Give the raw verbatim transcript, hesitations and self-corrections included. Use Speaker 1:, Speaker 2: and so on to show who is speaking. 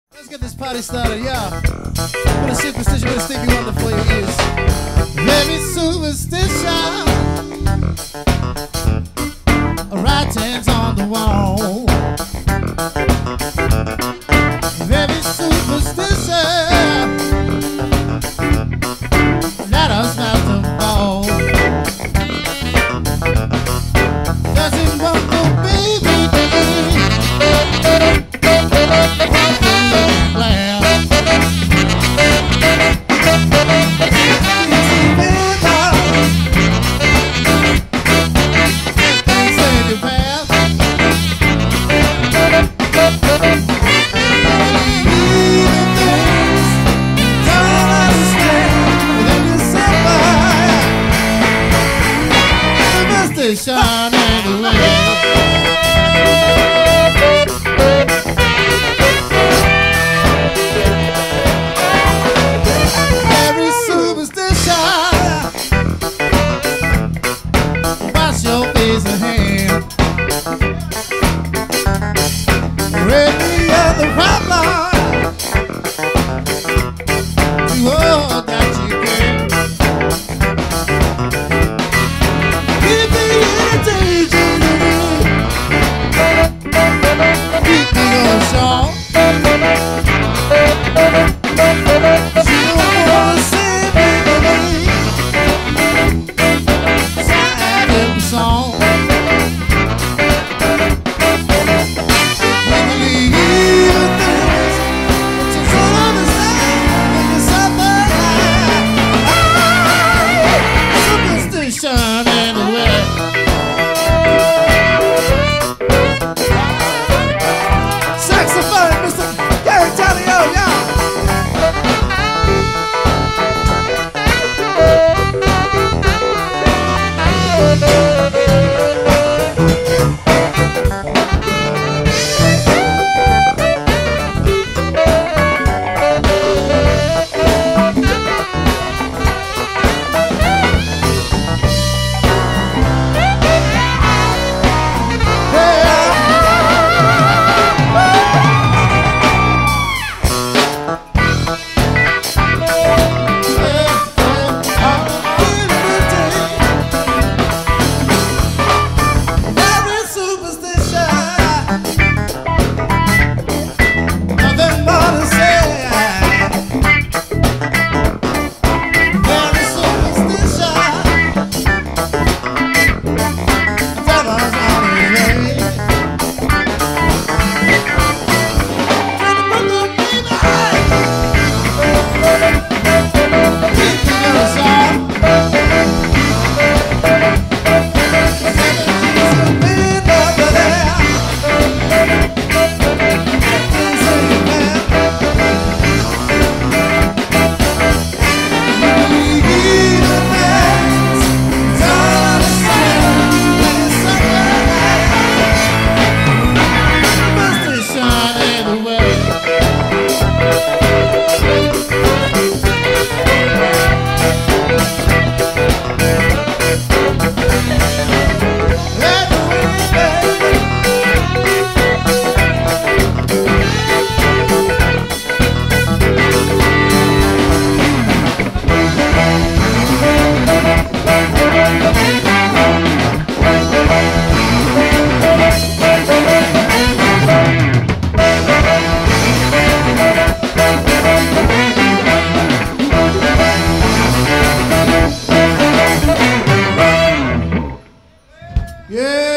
Speaker 1: Let's get this party started, yeah. What a superstition, what a Stevie Wonder for your ears. Very superstition. Writings on the wall. Very superstition. Let us not to fall. Doesn't want no baby. Shine in the rain. Every superstition. Wash your face and hand. Ready on the problem. You all that you can. Saxophone, Mister Gaye, Delio, yeah. Yeah.